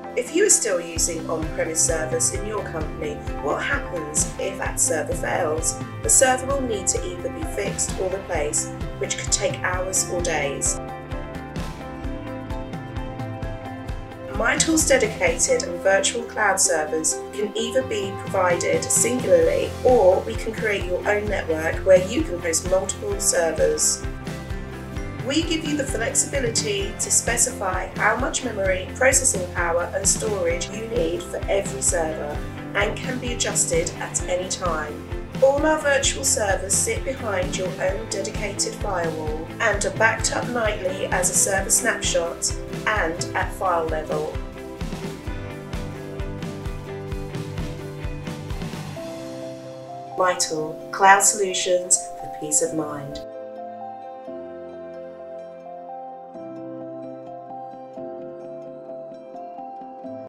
If you are still using on-premise servers in your company, what happens if that server fails? The server will need to either be fixed or replaced, which could take hours or days. MyTools dedicated and virtual cloud servers can either be provided singularly, or we can create your own network where you can host multiple servers. We give you the flexibility to specify how much memory, processing power and storage you need for every server, and can be adjusted at any time. All our virtual servers sit behind your own dedicated firewall and are backed up nightly as a server snapshot and at file level. MyTool, cloud solutions for peace of mind.